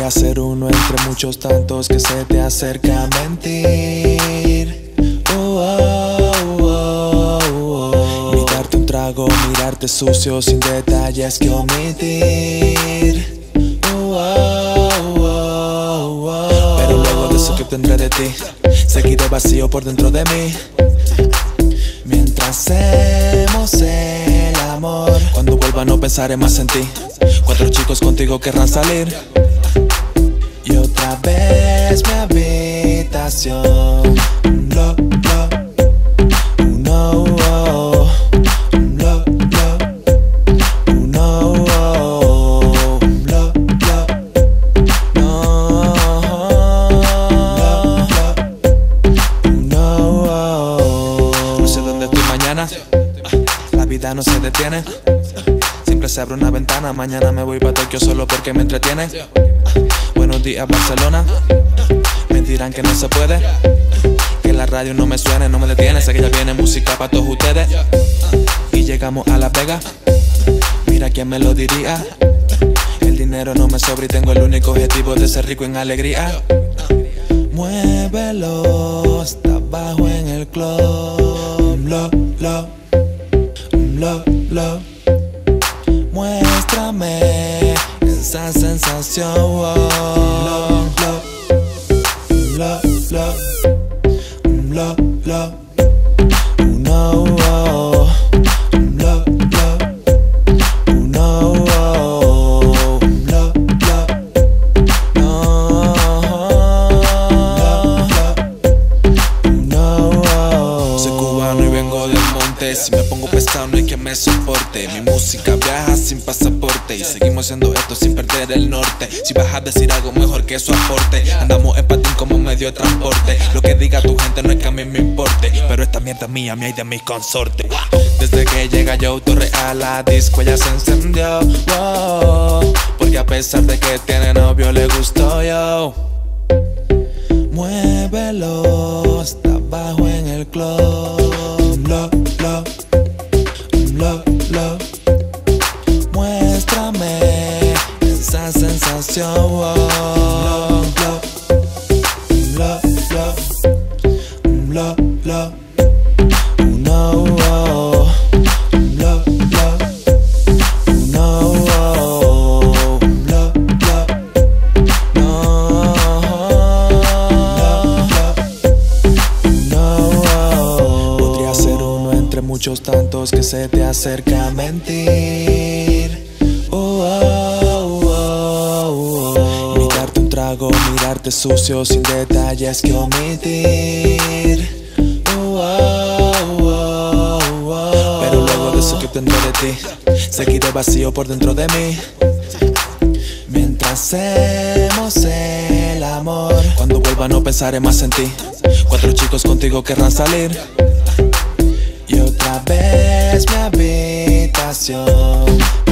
Podría ser uno entre muchos tantos que se te acerca a mentir. Imitarte un trago, mirarte sucio sin detalles que omitir. Pero luego de eso que tendré de ti, seguiré vacío por dentro de mí. Mientras hacemos el amor, cuando vuelva no pensaré más en ti. 4 chicos contigo querrán salir. Y otra vez mi habitación. La vida no se detiene. Siempre se abre una ventana. Mañana me voy pa' Tokio solo porque me entretiene. Buenos días Barcelona. Me dirán que no se puede, que la radio no me suene, no me detiene. Sé que ya viene música pa' todos ustedes. Y llegamos a Las Vegas. Mira quién me lo diría. El dinero no me sobra y tengo el único objetivo de ser rico en alegría. Muévelo, está abajo en el club. Muéstrame esa sensación. Si me pongo pesado no hay quien me soporte. Mi música viaja sin pasaporte y seguimos haciendo esto sin perder el norte. Si vas a decir algo mejor que eso aporte, andamos en patín como medio de transporte. Lo que diga tu gente no es que a mí me importe, pero esta mierda mía y de mis consortes. Desde que llega Joe Torre a la disco ella se encendió, porque a pesar de que tiene novio le gustó yo. Muévelo, está abajo en el club. Muéstrame esa sensación. Podría ser uno entre muchos tantos que se te acerca a mentir. Imitarte un trago, mirarte sucio sin detalles que omitir. Pero luego de eso que tendré de ti, seguiré vacío por dentro de mí. Mientras hacemos el amor, cuando vuelva no pensaré más en ti. 4 chicos contigo querrán salir. Y otra vez mi habitación.